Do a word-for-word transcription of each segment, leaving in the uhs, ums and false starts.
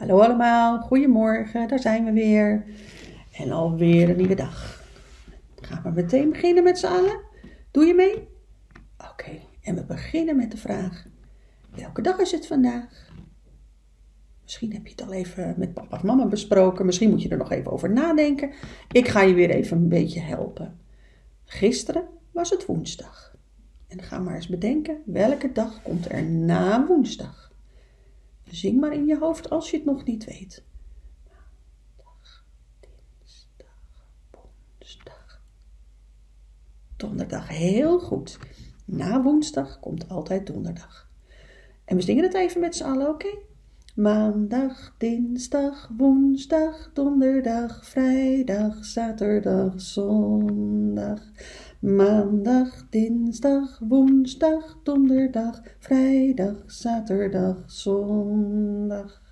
Hallo allemaal, goedemorgen, daar zijn we weer. En alweer een nieuwe dag. Gaan we meteen beginnen met z'n allen? Doe je mee? Oké, okay. En we beginnen met de vraag, welke dag is het vandaag? Misschien heb je het al even met papa of mama besproken. Misschien moet je er nog even over nadenken. Ik ga je weer even een beetje helpen. Gisteren was het woensdag. En ga maar eens bedenken, welke dag komt er na woensdag? Zing maar in je hoofd als je het nog niet weet. Maandag, dinsdag, woensdag. Donderdag, heel goed. Na woensdag komt altijd donderdag. En we zingen het even met z'n allen, oké? Okay? Maandag, dinsdag, woensdag, donderdag, vrijdag, zaterdag, zondag. Maandag, dinsdag, woensdag, donderdag, vrijdag, zaterdag, zondag.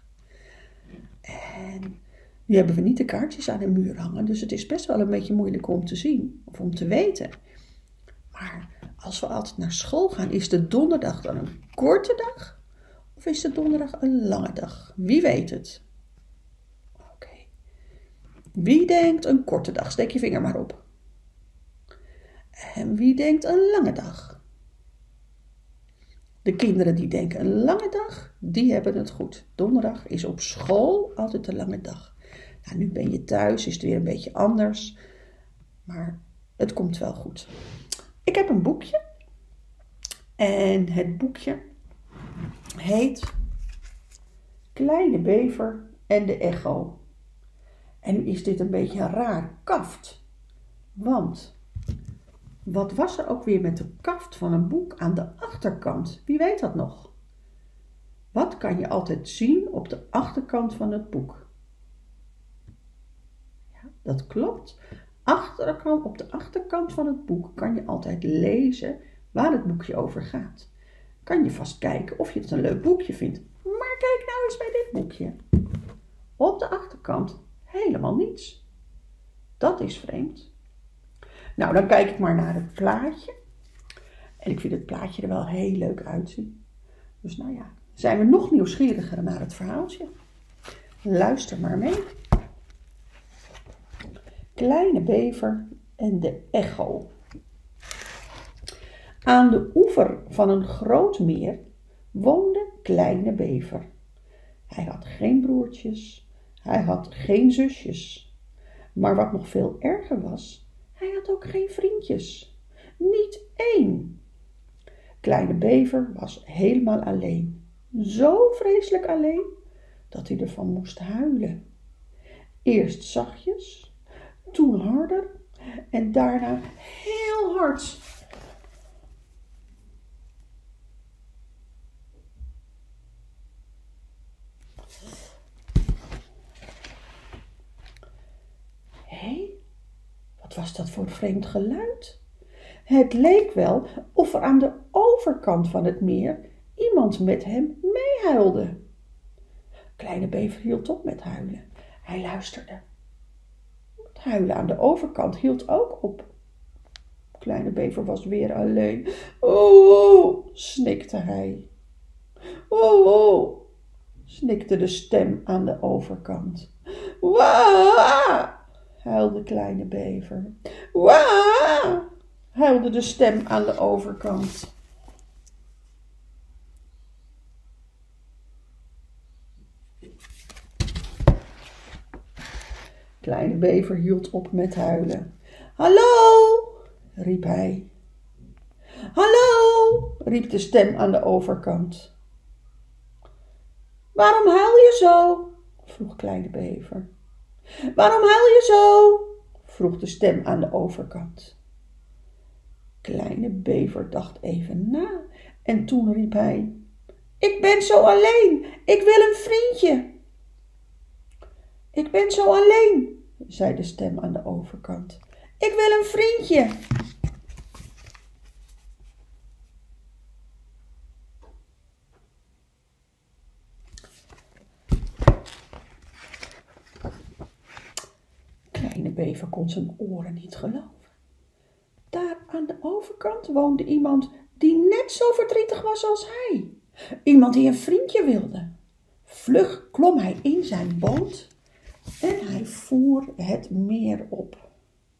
En nu hebben we niet de kaartjes aan de muur hangen, dus het is best wel een beetje moeilijk om te zien of om te weten. Maar als we altijd naar school gaan, is de donderdag dan een korte dag? Of is de donderdag een lange dag? Wie weet het? Oké. Okay. Wie denkt een korte dag? Steek je vinger maar op. En wie denkt een lange dag? De kinderen die denken een lange dag, die hebben het goed. Donderdag is op school altijd een lange dag. Nou, nu ben je thuis, is het weer een beetje anders. Maar het komt wel goed. Ik heb een boekje. En het boekje heet Kleine Bever en de Echo. En nu is dit een beetje een raar kaft. Want wat was er ook weer met de kaft van een boek aan de achterkant? Wie weet dat nog? Wat kan je altijd zien op de achterkant van het boek? Ja, dat klopt. Achterkant, op de achterkant van het boek kan je altijd lezen waar het boekje over gaat. Kan je vast kijken of je het een leuk boekje vindt. Maar kijk nou eens bij dit boekje. Op de achterkant helemaal niets. Dat is vreemd. Nou, dan kijk ik maar naar het plaatje. En ik vind het plaatje er wel heel leuk uitzien. Dus nou ja, zijn we nog nieuwsgieriger naar het verhaaltje. Luister maar mee. Kleine Bever en de Echo. Aan de oever van een groot meer woonde Kleine Bever. Hij had geen broertjes, hij had geen zusjes. Maar wat nog veel erger was, hij had ook geen vriendjes. Niet één. Kleine Bever was helemaal alleen. Zo vreselijk alleen, dat hij ervan moest huilen. Eerst zachtjes, toen harder en daarna heel hard. Hé, wat was dat voor een vreemd geluid? Het leek wel of er aan de overkant van het meer iemand met hem meehuilde. Kleine Bever hield op met huilen. Hij luisterde. Het huilen aan de overkant hield ook op. Kleine Bever was weer alleen. Oh, oh, snikte hij. Oh, oh, snikte de stem aan de overkant. Waa, huilde Kleine Bever. Waa, huilde de stem aan de overkant. Kleine Bever hield op met huilen. Hallo, riep hij. Hallo, riep de stem aan de overkant. Waarom huil je zo? Vroeg Kleine Bever. Waarom huil je zo? Vroeg de stem aan de overkant. Kleine Bever dacht even na en toen riep hij. Ik ben zo alleen, ik wil een vriendje. Ik ben zo alleen, zei de stem aan de overkant. Ik wil een vriendje. Kleine Bever kon zijn oren niet geloven. Daar aan de overkant woonde iemand die net zo verdrietig was als hij. Iemand die een vriendje wilde. Vlug klom hij in zijn boot en hij voer het meer op.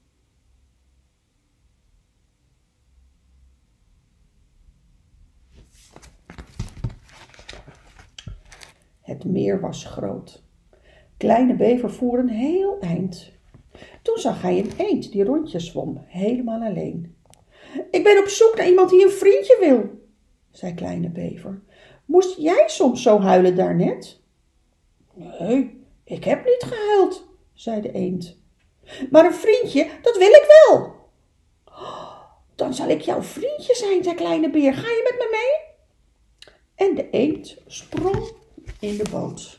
Het meer was groot. Kleine Bever voer een heel eind. Toen zag hij een eend die rondjes zwom, helemaal alleen. Ik ben op zoek naar iemand die een vriendje wil, zei Kleine Bever. Moest jij soms zo huilen daarnet? Nee, ik heb niet gehuild, zei de eend. Maar een vriendje, dat wil ik wel. Dan zal ik jouw vriendje zijn, zei Kleine Beer. Ga je met me mee? En de eend sprong in de boot.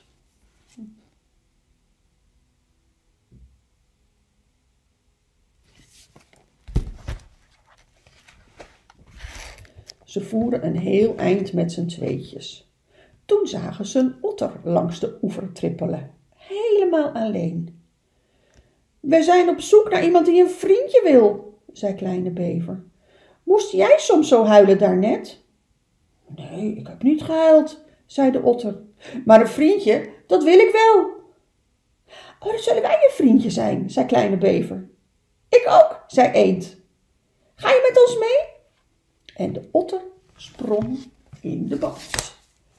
Ze voeren een heel eind met z'n tweetjes. Toen zagen ze een otter langs de oever trippelen, helemaal alleen. We zijn op zoek naar iemand die een vriendje wil, zei Kleine Bever. Moest jij soms zo huilen daarnet? Nee, ik heb niet gehuild, zei de otter. Maar een vriendje, dat wil ik wel. Oh, dan zullen wij je vriendje zijn, zei Kleine Bever. Ik ook, zei Eend. Ga je met ons mee? En de otter sprong in de boot.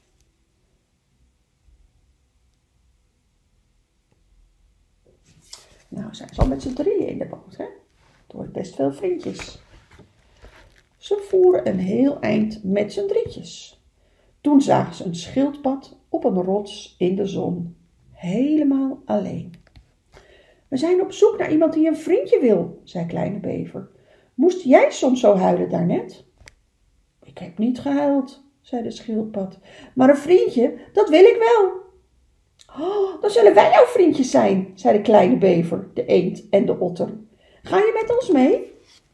Nou, zijn ze al met z'n drieën in de boot, hè? Het wordt best veel vriendjes. Ze voeren een heel eind met z'n drietjes. Toen zagen ze een schildpad op een rots in de zon, helemaal alleen. We zijn op zoek naar iemand die een vriendje wil, zei Kleine Bever. Moest jij soms zo huilen daarnet? Ik heb niet gehuild, zei de schildpad. Maar een vriendje, dat wil ik wel. Oh, dan zullen wij jouw vriendjes zijn, zei de Kleine Bever, de eend en de otter. Ga je met ons mee?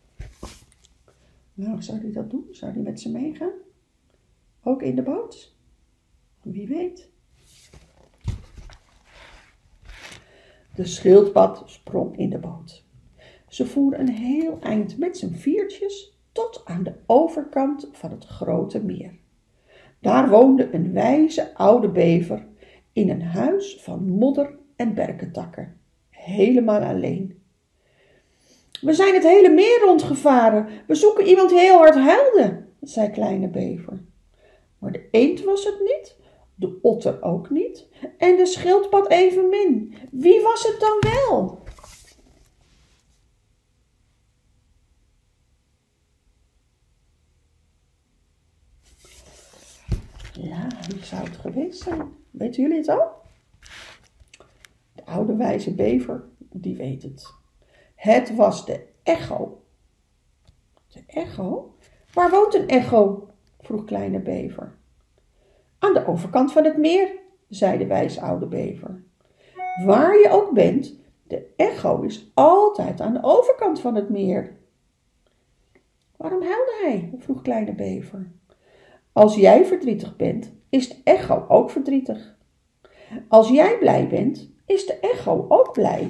Nou, zou die dat doen? Zou die met ze meegaan? Ook in de boot? Wie weet. De schildpad sprong in de boot. Ze voeren een heel eind met z'n viertjes tot aan de overkant van het grote meer. Daar woonde een wijze oude bever in een huis van modder en berkentakken, helemaal alleen. We zijn het hele meer rondgevaren. We zoeken iemand die heel hard huilde, zei Kleine Bever. Maar de eend was het niet, de otter ook niet en de schildpad evenmin. Wie was het dan wel? Ja, wie zou het geweest zijn? Weten jullie het al? De oude wijze bever, die weet het. Het was de echo. De echo? Waar woont een echo? Vroeg Kleine Bever. Aan de overkant van het meer, zei de wijze oude bever. Waar je ook bent, de echo is altijd aan de overkant van het meer. Waarom huilde hij? Vroeg Kleine Bever. Als jij verdrietig bent, is de echo ook verdrietig. Als jij blij bent, is de echo ook blij.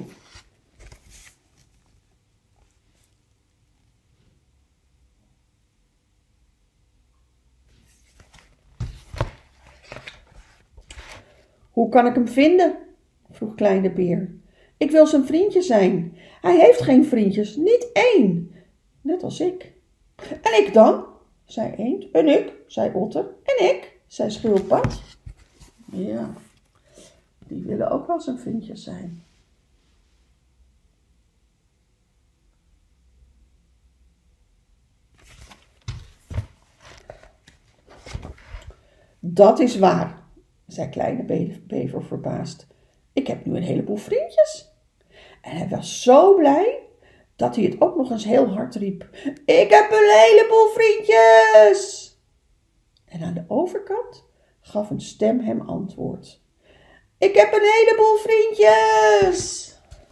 Hoe kan ik hem vinden? Vroeg Kleine Beer. Ik wil zijn vriendje zijn. Hij heeft geen vriendjes, niet één. Net als ik. En ik dan? Zei Eend. En ik, zei Otter. En ik, zei Schildpad. Ja, die willen ook wel zijn vriendjes zijn. Dat is waar, zei Kleine Bever verbaasd. Ik heb nu een heleboel vriendjes. En hij was zo blij dat hij het ook nog eens heel hard riep. Ik heb een heleboel vriendjes! En aan de overkant gaf een stem hem antwoord. Ik heb een heleboel vriendjes!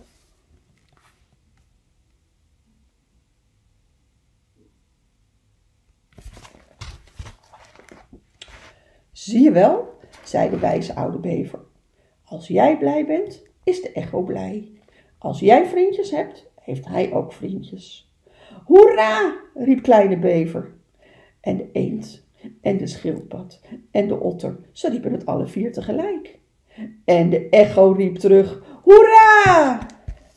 Zie je wel, zei de wijze oude bever. Als jij blij bent, is de echo blij. Als jij vriendjes hebt, heeft hij ook vriendjes. Hoera, riep Kleine Bever. En de eend en de schildpad en de otter, ze riepen het alle vier tegelijk. En de echo riep terug, hoera!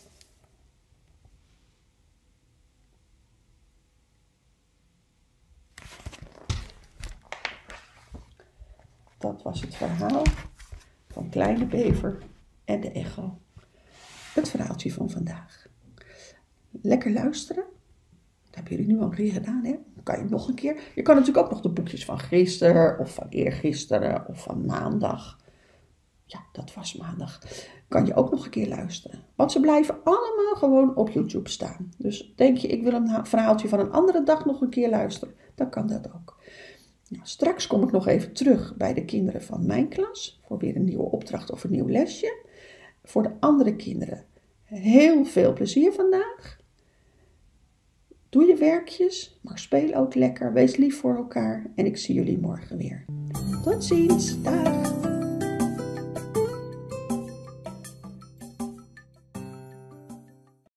Dat was het verhaal van Kleine Bever en de echo. Het verhaaltje van vandaag. Lekker luisteren. Dat hebben jullie nu al een keer gedaan, hè? Dan kan je nog een keer. Je kan natuurlijk ook nog de boekjes van gisteren of van eergisteren of van maandag. Ja, dat was maandag. Kan je ook nog een keer luisteren. Want ze blijven allemaal gewoon op YouTube staan. Dus denk je, ik wil een verhaaltje van een andere dag nog een keer luisteren. Dan kan dat ook. Nou, straks kom ik nog even terug bij de kinderen van mijn klas. Voor weer een nieuwe opdracht of een nieuw lesje. Voor de andere kinderen heel veel plezier vandaag. Doe je werkjes, maar speel ook lekker. Wees lief voor elkaar. En ik zie jullie morgen weer. Tot ziens. Dag.